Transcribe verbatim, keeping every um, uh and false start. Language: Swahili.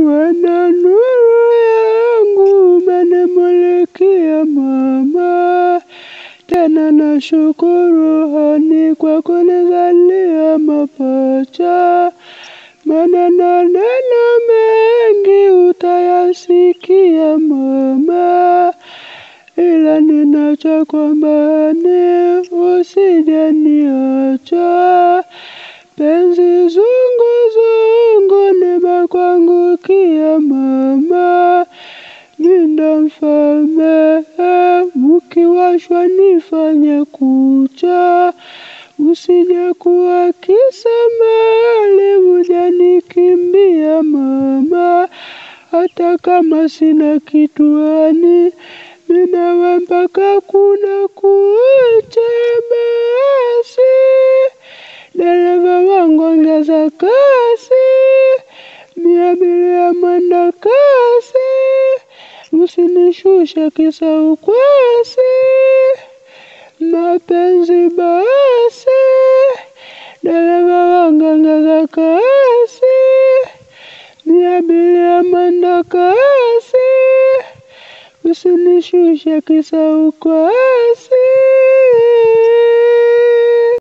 Wana nuru yangu umenimulikia mama, tena nashukuru hani kwa kunizalia mapacha. Maneno neno mengi utayasikia mama, ila ninachokuomba ni usije niacha. Penzi zungu zungu nimekuangukia mama, Linda mfalme ukiwashwa nifanye kucha. Usije kuwa kisa mali hujanikimbia mama, hata kama sina kituani ninawe mpaka kuna kucha. Basi dereva wangu ongeza kasi, mi abiria mwendo kasi, usinishushe kisa ukwasi. Mapenzi basi, dereva wangu ongeza kasi, mi abiria mwendo kasi, usinishushe kisa ukwasi.